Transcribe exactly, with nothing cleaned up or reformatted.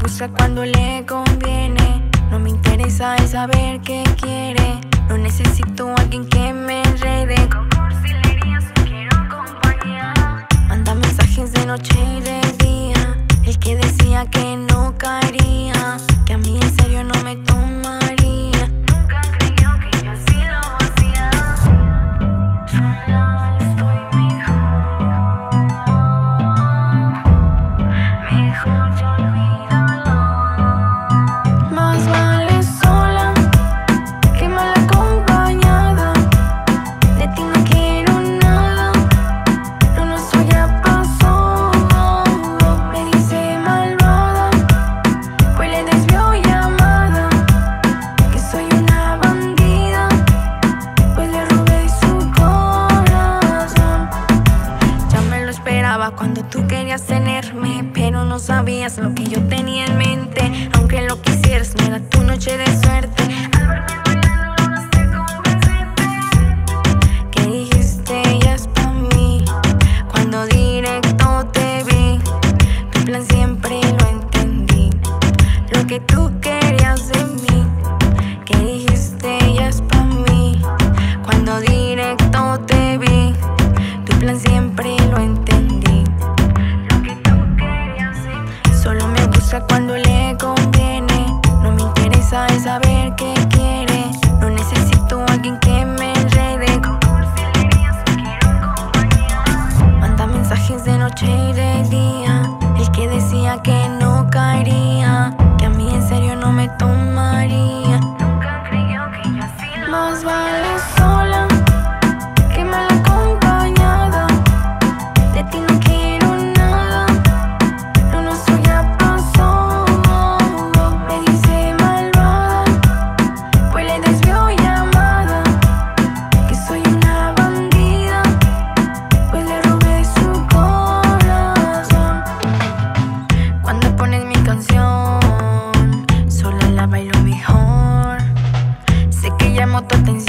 busca cuando le conviene. No me interesa el saber qué quiere. No necesito a alguien que me enrede. Con cursilerías quiero compañía. Manda mensajes de noche y de día. El que decía que no caería, que a mí en serio no me tomaría. Nunca creyó que yo así lo hacía. Sola estoy mejor. Mejor yo olvídalo. Más vale sola que mal acompañada. De ti no quiero nada. Lo nuestro ya pasó. Me dice malvada, pues le desvió llamada. Que soy una bandida, pues le robé su corazón. Ya me lo esperaba cuando tú querías tenerme, pero no sabías lo que yo tenía en mente. Aunque lo quisieras, no era tu noche de suerte. Al verme bailando lograste convencerte que dijiste ella es pa' mí. Cuando directo te vi, tu plan siempre lo entendí. Lo que tú querías de mí, que dijiste ella es pa' mí. Cuando directo te vi, tu plan siempre lo entendí. Lo que tú querías de mí. Solo me busca cuando le conviene. No me interesa el saber qué quiere. No necesito a alguien que me enrede. Con cursilerías quiero compañía. Manda mensajes de noche y de día. El que decía que no caería, que a mí en serio no me tomaría. Nunca creyó que yo así lo hacía. Más vale sola que mal acompañada. De ti no quiero nada. Lo nuestro ya pasó. Me dice malvada, pues le desvió llamada. Que soy una bandida, pues le robé su corazón. Cuando pones mi canción, sola la bailo mejor. Sé que llamo tu atención.